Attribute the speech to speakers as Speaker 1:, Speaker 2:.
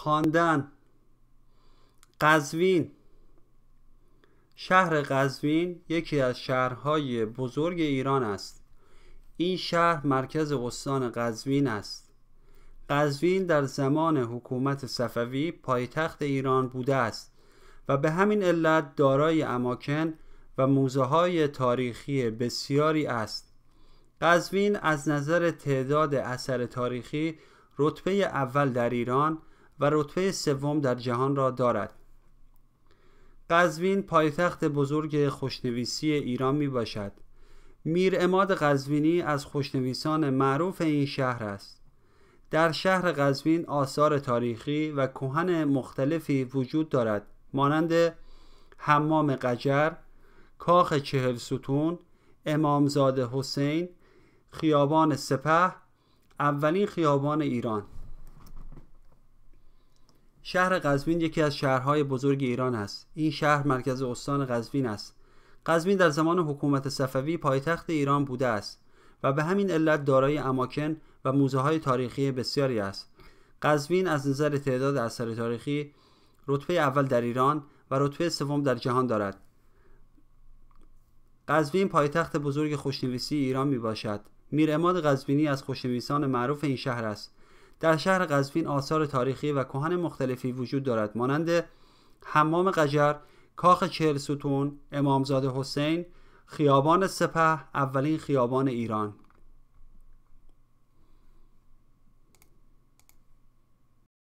Speaker 1: خواندن. قزوین. شهر قزوین یکی از شهرهای بزرگ ایران است. این شهر مرکز استان قزوین است. قزوین در زمان حکومت صفوی پایتخت ایران بوده است و به همین علت دارای اماکن و موزه‌های تاریخی بسیاری است. قزوین از نظر تعداد اثر تاریخی رتبه اول در ایران و رتبه سوم در جهان را دارد. قزوین پایتخت بزرگ خوشنویسی ایران می باشد. میر عماد قزوینی از خوشنویسان معروف این شهر است. در شهر قزوین آثار تاریخی و کهن مختلفی وجود دارد، مانند حمام قجر، کاخ 40 ستون، امامزاده حسین، خیابان سپه، اولین خیابان ایران. شهر قزوین یکی از شهرهای بزرگ ایران است. این شهر مرکز استان قزوین است. قزوین در زمان حکومت صفوی پایتخت ایران بوده است و به همین علت دارای اماکن و موزه‌های تاریخی بسیاری است. قزوین از نظر تعداد اثر تاریخی رتبه اول در ایران و رتبه سوم در جهان دارد. قزوین پایتخت بزرگ خوشنویسی ایران می باشد. میر عماد قزوینی از خوشنویسان معروف این شهر است. در شهر قزوین آثار تاریخی و کهن مختلفی وجود دارد، مانند حمام قجر، کاخ 40 ستون، امامزاده حسین، خیابان سپه، اولین خیابان ایران.